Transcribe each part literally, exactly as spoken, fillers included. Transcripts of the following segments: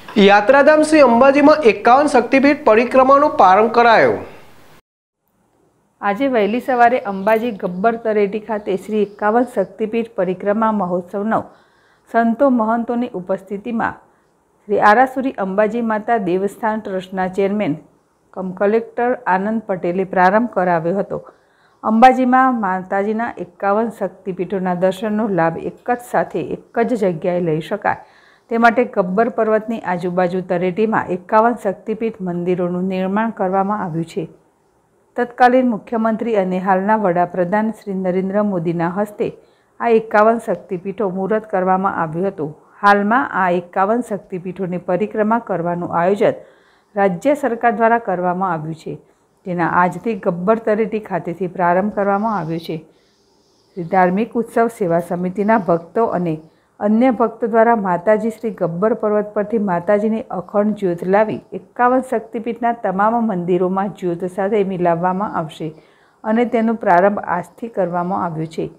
યાત્રાધામ શ્રી અંબાજીમાં એકાવન શક્તિપીઠ પરિક્રમાનો પ્રારંભ કરાયો। આજે વહેલી સવારે અંબાજી ગબ્બર તળેટી ખાતે શ્રી એકાવન શક્તિપીઠ પરિક્રમા મહોત્સવનો સંતો મહંતોની ઉપસ્થિતિમાં શ્રી આરાસુરી અંબાજી માતા દેવસ્થાન ટ્રસ્ટના ચેરમેન કમ કલેક્ટર આનંદ પટેલે પ્રારંભ કરાવ્યો હતો। અંબાજીમાં માતાજીના એકાવન શક્તિપીઠોના દર્શનનો લાભ એક જ સાથે એક જ જગ્યાએ લઈ શકાય તે માટે ગબ્બર પર્વતની આજુબાજુ તળેટીમાં એકાવન શક્તિપીઠ મંદિરોનું નિર્માણ કરવામાં આવ્યું છે। તત્કાલીન મુખ્યમંત્રી અને હાલના વડાપ્રધાન શ્રી નરેન્દ્ર મોદીના હસ્તે આ એકાવન શક્તિપીઠો મુહૂર્ત કરવામાં આવ્યું હતું। હાલમાં આ એકાવન શક્તિપીઠોની પરિક્રમા કરવાનું આયોજન રાજ્ય સરકાર દ્વારા કરવામાં આવ્યું છે, જેના આજથી ગબ્બર તળેટી ખાતેથી પ્રારંભ કરવામાં આવ્યો છે। ધાર્મિક ઉત્સવ સેવા સમિતિના ભક્તો અને અન્ય ભક્તો દ્વારા માતાજી શ્રી ગબ્બર પર્વત પરથી માતાજીની અખંડ જ્યોત લાવી એકાવન શક્તિપીઠના તમામ મંદિરોમાં જ્યોત સાથે મિલાવવામાં આવશે અને તેનો પ્રારંભ આજથી કરવામાં આવ્યો છે।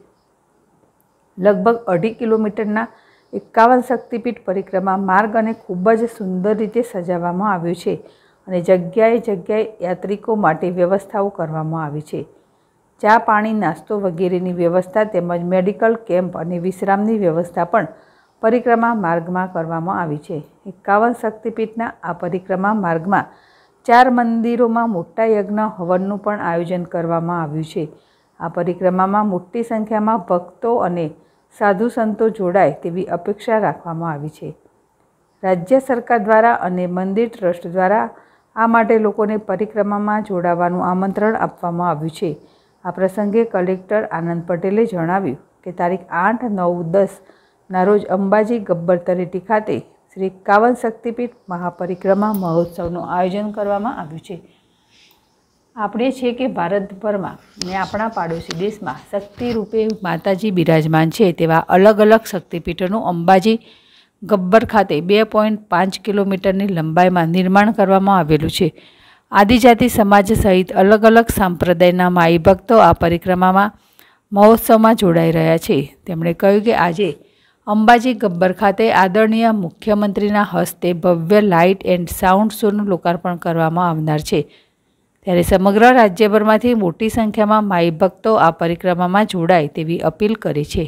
લગભગ અઢી કિલોમીટરના એકાવન શક્તિપીઠ પરિક્રમા માર્ગ અને ખૂબ જ સુંદર રીતે સજાવવામાં આવ્યો છે અને જગ્યાએ જગ્યાએ યાત્રિકો માટે વ્યવસ્થાઓ કરવામાં આવી છે। ચા પાણી નાસ્તો વગેરેની વ્યવસ્થા તેમજ મેડિકલ કેમ્પ અને વિશ્રામની વ્યવસ્થા પણ પરિક્રમા માર્ગમાં કરવામાં આવી છે। એકાવન શક્તિપીઠના આ પરિક્રમા માર્ગમાં ચાર મંદિરોમાં મોટા યજ્ઞ હવનનું પણ આયોજન કરવામાં આવ્યું છે। આ પરિક્રમામાં મોટી સંખ્યામાં ભક્તો અને સાધુ સંતો જોડાય તેવી અપેક્ષા રાખવામાં આવી છે। રાજ્ય સરકાર દ્વારા અને મંદિર ટ્રસ્ટ દ્વારા આ માટે લોકોને પરિક્રમામાં જોડાવાનું આમંત્રણ આપવામાં આવ્યું છે। આ પ્રસંગે કલેક્ટર આનંદ પટેલે જણાવ્યું કે તારીખ આઠ નવ દસના રોજ અંબાજી ગબ્બર તળેટી ખાતે શ્રી એકાવન શક્તિપીઠ મહાપરિક્રમા મહોત્સવનું આયોજન કરવામાં આવ્યું છે। આપણે છે કે ભારતભરમાં ને આપણા પાડોશી દેશમાં શક્તિ રૂપે માતાજી બિરાજમાન છે તેવા અલગ અલગ શક્તિપીઠોનું અંબાજી ગબ્બર ખાતે બે પોઈન્ટ પાંચ કિલોમીટરની લંબાઈમાં નિર્માણ કરવામાં આવેલું છે। આદિજાતિ સમાજ સહિત અલગ અલગ સંપ્રદાયના માઈ ભક્તો આ પરિક્રમામાં મહોત્સવમાં જોડાઈ રહ્યા છે। તેમણે કહ્યું કે આજે અંબાજી ગબ્બર ખાતે આદરણીય મુખ્યમંત્રીના હસ્તે ભવ્ય લાઇટ એન્ડ સાઉન્ડ શોનું લોકાર્પણ કરવામાં આવનાર છે, ત્યારે સમગ્ર રાજ્યભરમાંથી મોટી સંખ્યામાં માઈ ભક્તો આ પરિક્રમામાં જોડાય તેવી અપીલ કરી છે।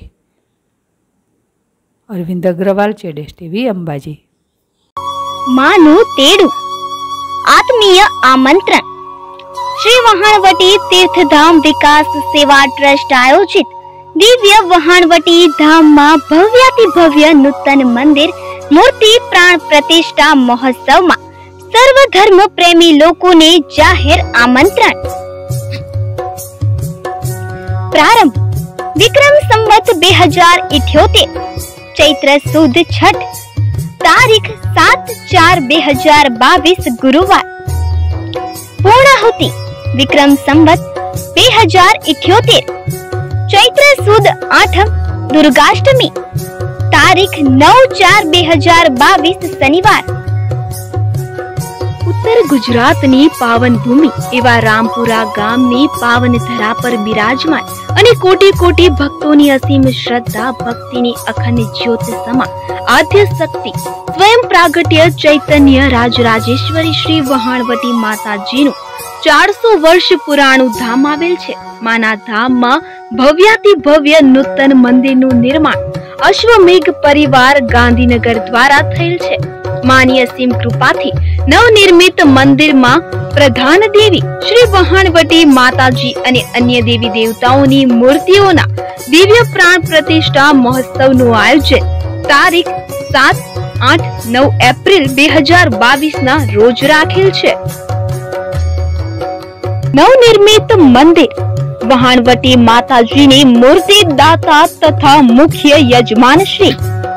અરવિંદ અગ્રવાલ, જેડેશ ટીવી, અંબાજી। માનું તેડું આત્મીય આમંત્રણ શ્રી વહાણવટી તીર્થધામ વિકાસ સેવા ટ્રસ્ટ આયોજિત દિવ્ય વહાણવટી ધામમાં ભવ્યાતિ ભવ્ય નૂતન મંદિર મૂર્તિ પ્રાણ પ્રતિષ્ઠા મહોત્સવમાં સર્વધર્મ પ્રેમી લોકોને જાહેર આમંત્રણ। પ્રારંભ વિક્રમ સંવત બે હજાર ઇઠ્યોતેર ચૈત્ર સુદ છઠ તારીખ સાત ચાર બે હજાર બાવીસ ગુરુવાર। પૂર્ણાહુતિ વિક્રમ સંવત બે હજાર ઇઠ્યોતેર ચૈત્ર સુદ આઠમ દુર્ગાષ્ટમી તારીખ નવ ચાર બે હજાર બાવીસ શનિવાર। ઉત્તર ગુજરાતની પાવન ભૂમિ એવા રામપુરા ગામની પાવન ધરા પર બિરાજમાન અને કોટી કોટી ભક્તોની અસીમ શ્રદ્ધા ભક્તિની અખંડ જ્યોત સમા આદ્ય શક્તિ સ્વયં પ્રાગટ્ય ચૈતન્ય રાજરાજેશ્વરી શ્રી વહાણવટી માતાજીનું ચારસો વર્ષ પુરાણું ધામ આવેલ છે। માના ધામમાં ભવ્યાતિ ભવ્ય નૂતન મંદિરનું નિર્માણ અશ્વમેઘ પરિવાર ગાંધીનગર દ્વારા થયેલ છે। માની અસીમ કૃપાથી નવનિર્મિત મંદિરમાં પ્રધાન દેવી શ્રી વહાણવટી માતાજી અને અન્ય દેવી દેવતાઓની મૂર્તિઓના દિવ્ય પ્રાણ પ્રતિષ્ઠા મહોત્સવનું આયોજન તારીખ સાત આઠ નવ એપ્રિલ બે હજાર બાવીસ ના રોજ રાખેલ છે। નવનિર્મિત મંદિર વહાણવટી માતાજીની મૂર્તિ દાતા તથા મુખ્ય યજમાન શ્રી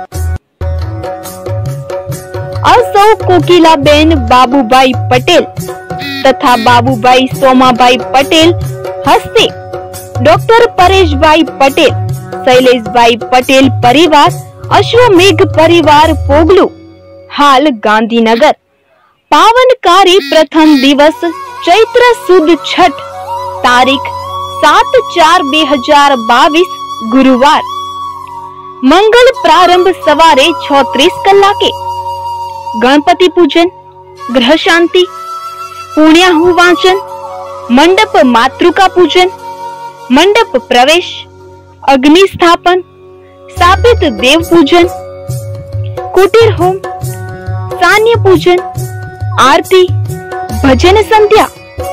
સૌ કોકિલાબેન બાબુભાઈ પટેલ તથા બાબુભાઈ સોમાભાઈ પટેલ હસ્તે ડોક્ટર પરેશભાઈ પટેલ, શૈલેષભાઈ પટેલ પરિવાર, અશ્વમેઘ પરિવાર પોગલું, હાલ ગાંધીનગર। પાવનકારી પ્રથમ દિવસ ચૈત્ર સુદ છઠ તારીખ સાત ચાર બે હજાર બાવીસ ગુરુવાર। મંગલ પ્રારંભ સવારે છત્રીસ કલાકે। गणपति पूजन, ग्रह शांति, पुण्याहु वाचन, मंडप मातृका पूजन, मंडप प्रवेश, अग्नि स्थापन, स्थापित देव पूजन, कुटीर होम, सान्य पूजन, आरती, भजन संध्या,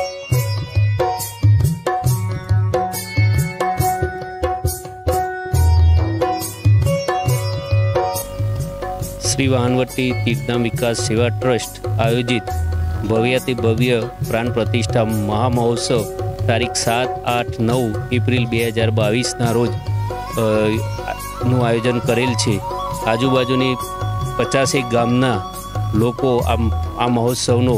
श्री वाहनवटी तीर्थधाम विकास सेवा ट्रस्ट आयोजित भव्याति भव्य प्राण प्रतिष्ठा महामहोत्सव तारीख सात आठ नौ एप्रिल બે હજાર બાવીસના રોજ નું આયોજન કરેલ છે। આજુબાજુની પચાસેક ગામના લોકો આ આ મહોત્સવનો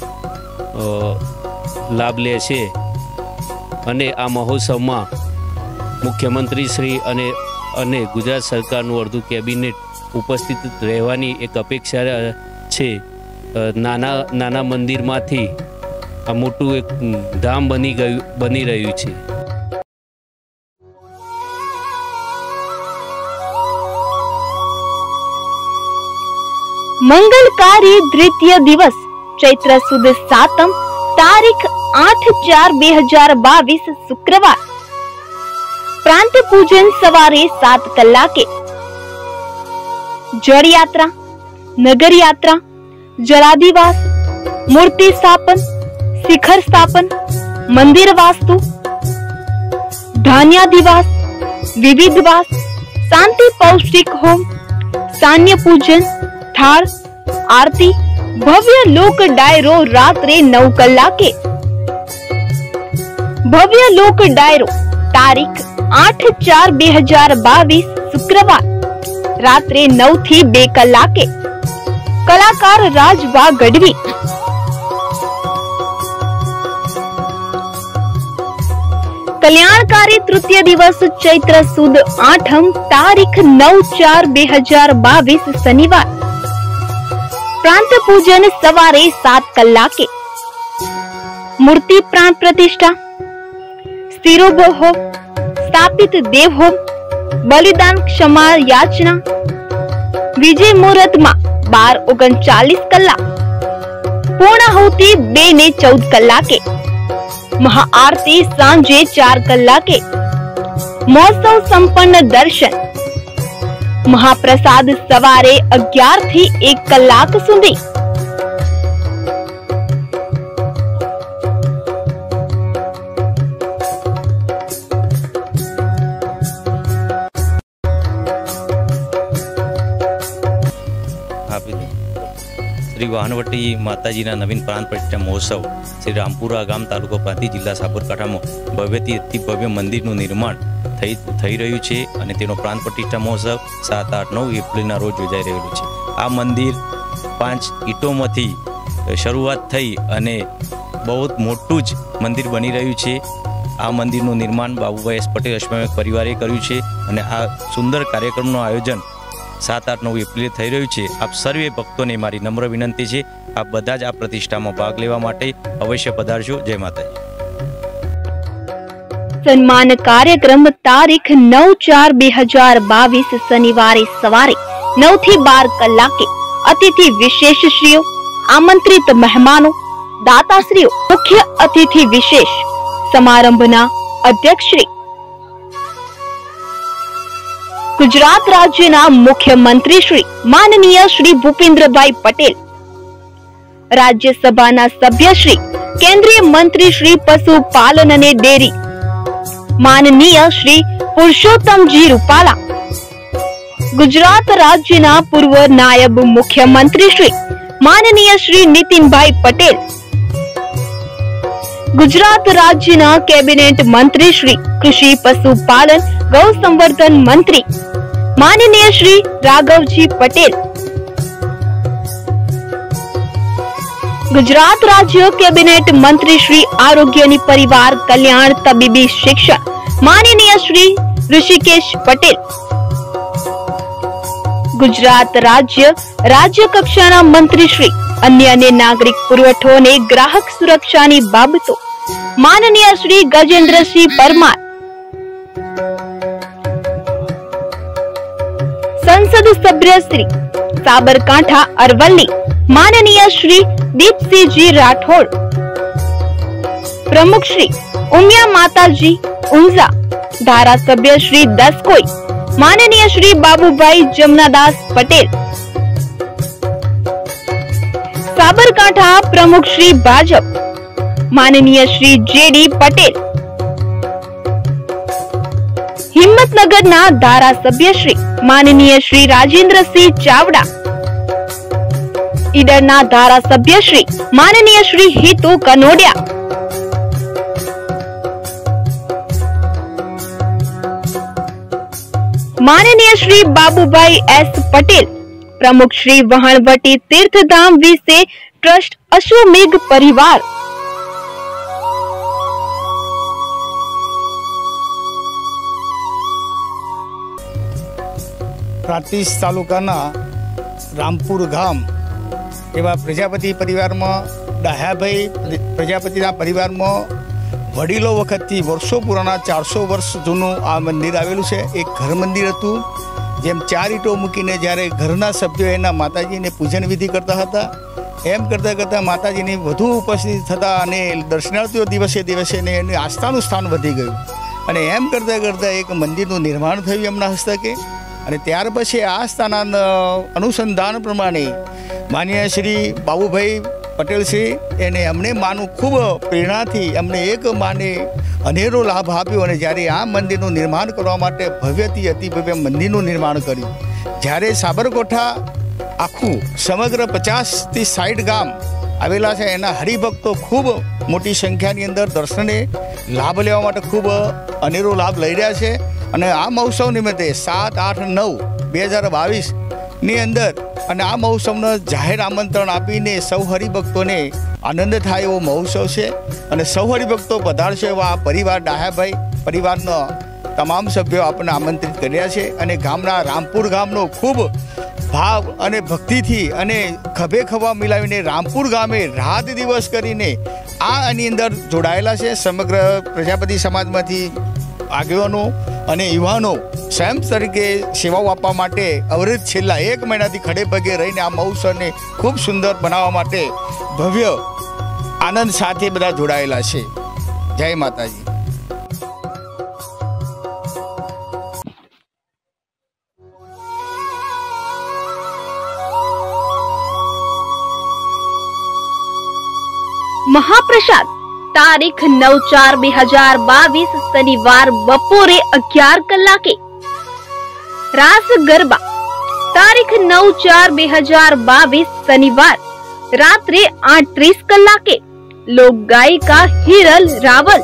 લાભ લે છે અને આ મહોત્સવમાં મુખ્યમંત્રી શ્રી અને અને ગુજરાત સરકારનું અડધું કેબિનેટ ઉપસ્થિત રહેવાની એક અપેક્ષા છે। નાના નાના મંદિરમાંથી આ મોટું એક ધામ બની ગયું બની રહ્યું છે। मंगलकारी द्वितीय दिवस चैत्र सुद सातम तारीख आठ चार बे हजार बावीस शुक्रवार प्रांत पूजन सवारे सात कलाके, जड़ यात्रा, नगर यात्रा, जलादिवास, मूर्ति स्थापन, शिखर स्थापन, मंदिर वास्तु, धान्यादिवास, विविधवास, शांति पौष्टिक होम, सान्य पूजन, थाल, आरती, भव्य लोक डायरो रात्रे नौ कलाके। भव्य लोक डायरो तारीख आठ चार बे हजार बावीस शुक्रवार रात्रे नौ थी बे कलाके। कलाकार राजबा गढ़वी। कल्याणकारी तृतीय दिवस चैत्र सुद आठम तारीख नौ चार बे हजार बावीस शनिवार प्रांत पूजन सवारे सात कलाके। मूर्ति प्राण प्रतिष्ठा, स्थिरोभो होम, स्थापित देव होम, बलिदान क्षमा याचना, विजय मुहूर्त में बार ओगणचालीस कलाक, पूर्णाहुति बे ने चौदह कलाके, महाआरती सांजे चार कलाके, महोत्सव संपन्न दर्शन, महाप्रसाद सवारे अग्यार थी एक कलाक सुधी। श्री वाहनवटी माताजीना नवीन प्राण प्रतिष्ठा महोत्सव श्री रामपुरा गाम तालुको प्रांतिज जिल्ला साबरकांठा में भव्यથી અતિ ભવ્ય મંદિરનું નિર્માણ થઈ થઈ રહ્યું છે અને તેનો પ્રાણ પ્રતિષ્ઠા મહોત્સવ સાત આઠ નવ એપ્રિલના રોજ યોજાઈ રહેલું છે। આ મંદિર પાંચ ઈંટોમાંથી શરૂઆત થઈ અને બહુ મોટું જ મંદિર બની રહ્યું છે। આ મંદિરનું નિર્માણ બાબુભાઈ એસ પટેલ અશ્વમેઘ પરિવારે કર્યું છે અને આ સુંદર કાર્યક્રમનું આયોજન सात आठ नौ एप्रिल थई रह्यु छे। आप सर्वे भक्तों ने मारी नम्र विनंती है, आप बधा ज आ प्रतिष्ठा में भाग लेवा माटे अवश्य पधारजो। जय माताजी। सन्मान कार्यक्रम तारीख नौ चार बे हजार बावीस शनिवार सवारे नौ थी बार कलाके अतिथि विशेष श्रीओ, आमंत्रित मेहमानों, दाताश्रीओ, मुख्य अतिथि विशेष समारंभना अध्यक्ष श्री गुजरात राज्यना मुख्यमंत्री श्री माननीय श्री भूपेन्द्रभाई पटेल, राज्यसभाना सभ्य श्री केंद्रीय मंत्री श्री पशुपालन ने डेरी माननीय श्री पुरुषोत्तम जी रूपाला, गुजरात राज्यना पूर्व नायब मुख्यमंत्री श्री माननीय श्री नितिन भाई पटेल, गुजरात राज्यना कैबिनेट मंत्री श्री कृषि पशुपालन गौ संवर्धन मंत्री माननीय श्री राघवजी पटेल, गुजरात राज्य कैबिनेट मंत्री श्री आरोग्य परिवार कल्याण तबीबी शिक्षण माननीय श्री ऋषिकेश पटेल, गुजरात राज्य राज्य कक्षाना मंत्री श्री अन्य ने नागरिक पुरवठो ने ग्राहक सुरक्षा नी बाबतो माननीय श्री गजेंद्र सिंह परमार, संसद सभ्य श्री साबरकांठा अरवल्ली माननीय श्री दीपसिंह जी राठौड़, प्रमुख श्री उमिया माताजी उंजा, धारासभ्य श्री दसकोई माननीय श्री बाबूभाई जमनादास पटेल, साबरकांठा प्रमुख श्री भाजप माननीय श्री जेडी पटेल, हिम्मतनगर ना धारासभ्य श्री माननीय श्री राजेंद्र सिंह चावड़ा, ईडर ना धारासभ्य श्री माननीय श्री हितू कनोडिया, माननीय श्री बाबूभाई एस पटेल, प्रमुख श्री वहाणवटी तीर्थधाम विसे ट्रस्ट अश्वमेघ परिवार, प्रांतिज तालुकाना रामपुर गाम एवं प्रजापति परिवार में डाह्याभाई प्रजापति परिवार में वडीलो वखतथी वर्षो पुराना चार सौ वर्ष जूनू आ मंदिर आवेलू है। एक घर मंदिर हतुं जेम चार ईटो मूकीने ज्यारे घरना सभ्यो एना माताजीने पूजन विधि करता हता, एम करता करता माताजीनी वधु उपस्थित थता अने दर्शनार्थीओ दिवसे दिवसे ने एनुं आस्थानुं स्थान वधी गयुं अने एम करता करता एक मंदिरनुं निर्माण थयुं एमना हस्तके। અને ત્યાર પછી આ સ્થાના અનુસંધાન પ્રમાણે માનનીય શ્રી બાબુભાઈ પટેલ શ્રી એને અમને માનું ખૂબ પ્રેરણાથી અમને એક માને અનેરો લાભ આપ્યો અને જ્યારે આ મંદિરનું નિર્માણ કરવા માટે ભવ્યથી અતિ ભવ્ય મંદિરનું નિર્માણ કર્યું। જ્યારે સાબરકાંઠા આખું સમગ્ર પચાસથી સાઠ ગામ આવેલા છે એના હરિભક્તો ખૂબ મોટી સંખ્યાની અંદર દર્શને લાભ લેવા માટે ખૂબ અનેરો લાભ લઈ રહ્યા છે। અને આ મહોત્સવ નિમિત્તે સાત આઠ નવ બે હજાર બાવીસની અંદર અને આ મહોત્સવને જાહેર આમંત્રણ આપીને સૌ હરિભક્તોને આનંદ થાય એવો મહોત્સવ છે અને સૌ હરિભક્તો પધારશે એવા આ પરિવાર ડાહ્યાભાઈ પરિવારના તમામ સભ્યો આપણને આમંત્રિત કર્યા છે અને ગામના રામપુર ગામનો ખૂબ ભાવ અને ભક્તિથી અને ખભે ખભા મિલાવીને રામપુર ગામે રાત દિવસ કરીને આ આની અંદર જોડાયેલા છે। સમગ્ર પ્રજાપતિ સમાજમાંથી આગેવાનો અને યુવાનો સ્વયં તરીકે સેવાઓ આપવા માટે અવિરત છેલ્લા એક મહિનાથી ખડે પગે રહીને આ મહોત્સવને ખૂબ સુંદર બનાવવા માટે ભવ્ય આનંદ સાથે બધા જોડાયેલા છે। જય માતાજી। महाप्रसाद तारीख नौ चार बे हजार बावीस शनिवार बपोरे अगियार कलाके। रास गरबा तारीख नौ चार बे हजार बावीस शनिवार रात्रे आठ त्रीस कलाके। लोक गायिका हिरल रावल।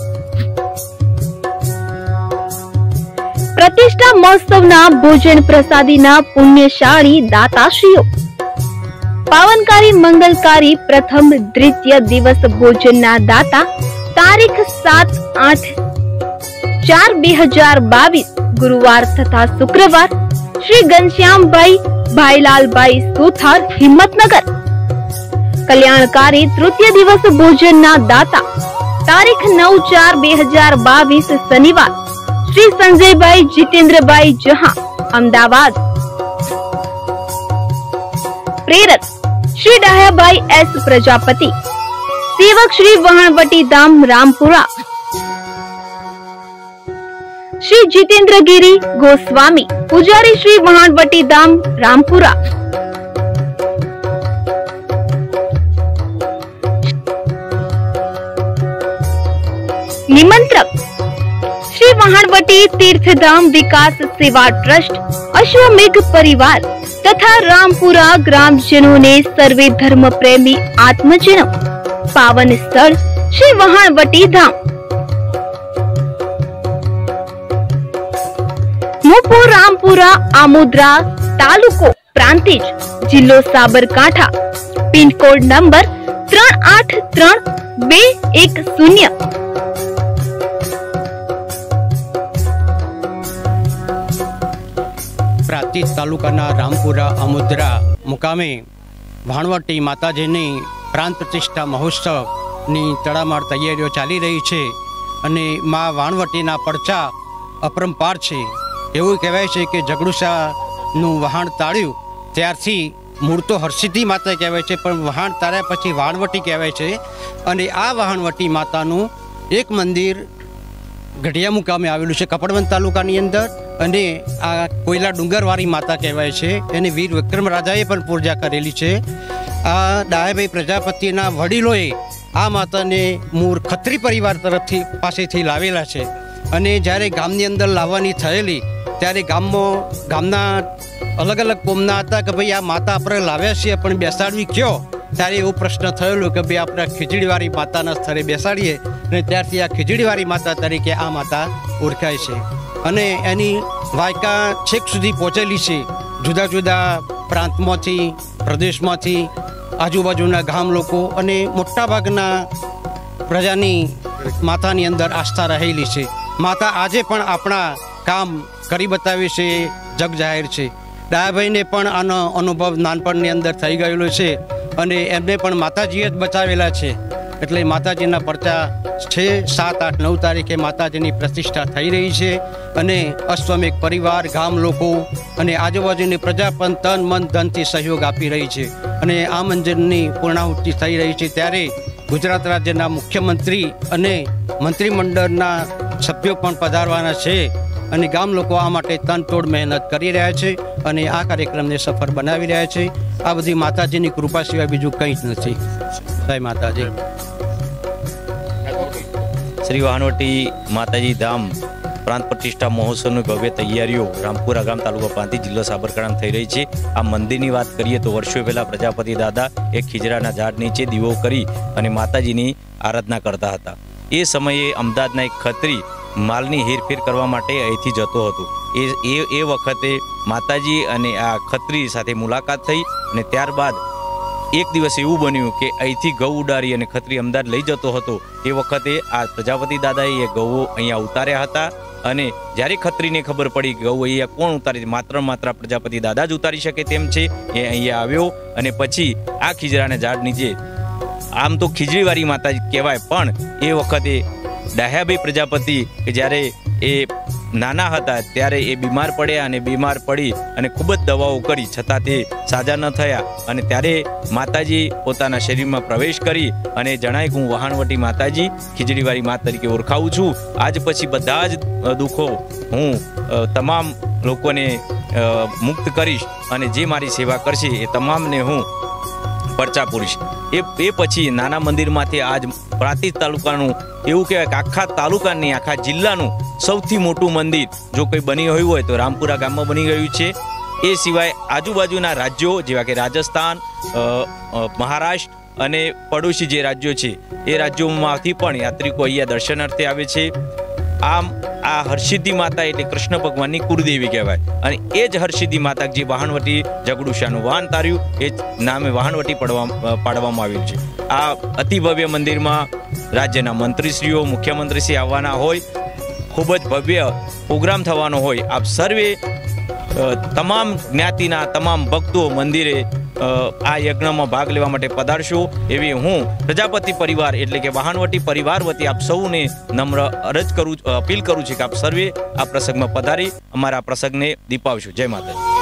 प्रतिष्ठा महोत्सव भोजन प्रसादी पुण्यशाળી दाताश्रीओ। पावनकारी मंगलकारी प्रथम द्वितीय दिवस भोजन ना दाता तारीख सात आठ चार बे हजार बावीस गुरुवार तथा शुक्रवार श्री घनश्याम भाई भाईलाल भाई सुथार हिम्मतनगर। कल्याणकारी तृतीय दिवस भोजन ना दाता तारीख नौ चार बे हजार बावीस शनिवार श्री संजय भाई जितेंद्र भाई जहां अहमदाबाद। प्रेरक श्री डाह्याभाई एस प्रजापति। सेवक श्री वहाणवटी धाम रामपुरा। श्री जितेंद्र गिरी गोस्वामी पुजारी श्री वहाणवटी धाम रामपुरा। निमंत्रक श्री वहाणवटी तीर्थधाम विकास सेवा ट्रस्ट अश्वमेघ परिवार तथा रामपुरा ग्रामजनों ने सर्वे धर्म प्रेमी आत्मजनों पावन स्थल श्री वहाणवटी धाम मुपो रामपुरा आमोदरा तालुको प्रांतिज जिल्लो साबरकांठा पिन कोड नंबर त्रण आठ त्रण बे एक शून्य। प्रांतिज तालुकाना रामपुरा आमोदरा मुकामे वाणवटी माताजीनी प्राण प्रतिष्ठा महोत्सवनी तड़ामार तैयारीओ चाली रही है अने मां वाणवटीना परचा अपरंपार छे। एवुं कहेवाय छे के जगड़ुसानुं वहाण ताळ्युं ત્યારથી મૂળ તો હરસિદ્ધિ માતા કહેવાય છે, પણ વહાણ તાર્યા પછી વાણવટી કહેવાય છે. અને આ વાણવટી માતાનું એક મંદિર ગઢિયા મુકામે આવેલું છે કપડવંત તાલુકાની અંદર. અને આ કોયલા ડુંગરવાળી માતા કહેવાય છે. એને વીર વિક્રમ રાજાએ પણ પૂજા કરેલી છે. આ ડાયાભાઈ પ્રજાપતિના વડીલોએ આ માતાને મૂળ ખત્રી પરિવાર તરફથી પાસેથી લાવેલા છે. અને જ્યારે ગામની અંદર લાવવાની થયેલી ત્યારે ગામમાં ગામના અલગ અલગ કોમના હતા કે ભાઈ આ માતા આપણે લાવ્યા છીએ પણ બેસાડવી કયો? ત્યારે એવો પ્રશ્ન થયેલો કે ભાઈ આપણે ખીજડીવાળી માતાના સ્થળે બેસાડીએ. અને ત્યારથી આ ખીજડીવાળી માતા તરીકે આ માતા ઓળખાય છે. અને એની વાયકા છેક સુધી પહોંચેલી છે. જુદા જુદા પ્રાંતમાંથી, પ્રદેશમાંથી, આજુબાજુના ગામ લોકો અને મોટાભાગના પ્રજાની માતાની અંદર આસ્થા રહેલી છે. માતા આજે પણ આપણા કામ કરી બતાવે છે, જગ જાહેર છે. ડાયાભાઈને પણ આનો અનુભવ નાનપણની અંદર થઈ ગયેલો છે અને એમને પણ માતાજીએ જ બચાવેલા છે. એટલે માતાજીના પરચા છે. સાત આઠ નવ તારીખે માતાજીની પ્રતિષ્ઠા થઈ રહી છે. અને અશ્વમેઘ પરિવાર, ગામ લોકો અને આજુબાજુની પ્રજા પણ તન મન ધનથી સહયોગ આપી રહી છે. અને આ મંદિરની પૂર્ણાહુતિ થઈ રહી છે ત્યારે ગુજરાત રાજ્યના મુખ્યમંત્રી અને મંત્રીમંડળના સભ્યો પણ પધારવાના છે. અને ગામ લોકો આ માટે તનતોડ મહેનત કરી રહ્યા છે અને આ કાર્યક્રમને સફળ બનાવી રહ્યા છે. આ બધી માતાજીની કૃપા સિવાય બીજું કંઈ જ નથી. જય માતાજી. શ્રી વાહણવટી માતાજી ધામ પ્રાંત પ્રતિષ્ઠા મહોત્સવની ભવ્ય તૈયારીઓ રામપુરા ગામ તાલુકા પ્રાંતિજ જિલ્લો સાબરકાંઠામાં થઈ રહી છે. આ મંદિરની વાત કરીએ તો વર્ષો પહેલાં પ્રજાપતિ દાદા એક ખીજરાના ઝાડ નીચે દીવો કરી અને માતાજીની આરાધના કરતા હતા. એ સમયે અમદાવાદના એક ખત્રી માલની હેરફેર કરવા માટે અહીંથી જતો હતો. એ એ એ વખતે માતાજી અને આ ખત્રી સાથે મુલાકાત થઈ અને ત્યારબાદ એક દિવસ એવું બન્યું કે અહીંથી ઘઉં ઉડાડી અને ખત્રી અમદાવાદ લઈ જતો હતો. એ વખતે આ પ્રજાપતિ દાદાએ એ ઘઉં અહીંયા ઉતાર્યા હતા. અને જ્યારે ખત્રીને ખબર પડી કે ઘઉં અહીંયા કોણ ઉતારે છે, માત્ર માત્ર પ્રજાપતિ દાદા જ ઉતારી શકે તેમ છે, એ અહીંયા આવ્યો. અને પછી આ ખીજરાના ઝાડ નીચે, આમ તો ખીજડીવાળી માતાજી કહેવાય, પણ એ વખતે ડાહ્યાભાઈ પ્રજાપતિ કે જ્યારે એ નાના હતા ત્યારે એ બીમાર પડ્યા અને બીમાર પડી અને ખૂબ જ દવાઓ કરી છતાં તે સાજા ન થયા. અને ત્યારે માતાજી પોતાના શરીરમાં પ્રવેશ કરી અને જણાય કે હું વહાણવટી માતાજી ખીજડીવાળી માત તરીકે ઓળખાવું છું. આજ પછી બધા જ દુઃખો હું તમામ લોકોને મુક્ત કરીશ અને જે મારી સેવા કરશે એ તમામને હું પરચા પૂરીશ. એ એ પછી નાના મંદિરમાંથી આજ પ્રાંતિજ તાલુકાનું એવું કહેવાય કે આખા તાલુકાની આખા જિલ્લાનું સૌથી મોટું મંદિર જો કોઈ બની ગયું હોય તો રામપુરા ગામમાં બની ગયું છે. એ સિવાય આજુબાજુના રાજ્યો જેવા કે રાજસ્થાન, મહારાષ્ટ્ર અને પડોશી જે રાજ્યો છે એ રાજ્યોમાંથી પણ યાત્રિકો અહીંયા દર્શનાર્થે આવે છે. આમ આ હરસિદ્ધિ માતા એટલે કૃષ્ણ ભગવાનની કુળદેવી કહેવાય. અને એ જ હરસિદ્ધિ માતા જે વાહણવટી જગડુશાનું વાહન તાર્યું એ જ નામે વાહણવટી પડવા પાડવામાં આવ્યું છે. આ અતિ ભવ્ય મંદિરમાં રાજ્યના મંત્રીશ્રીઓ, મુખ્યમંત્રીશ્રી આવવાના હોય, ખૂબ જ ભવ્ય પ્રોગ્રામ થવાનો હોય. આપ સર્વે તમામ જ્ઞાતિના તમામ ભક્તો મંદિરે આ યજ્ઞમાં ભાગ લેવા માટે પધારશો એવી હું પ્રજાપતિ પરિવાર એટલે કે વાહણવટી પરિવાર વતી આપ સૌને નમ્ર અરજ કરું, અપીલ કરું છું કે આપ સર્વે આ પ્રસંગમાં પધારી અમારા પ્રસંગને દીપાવશો. જય માતાજી.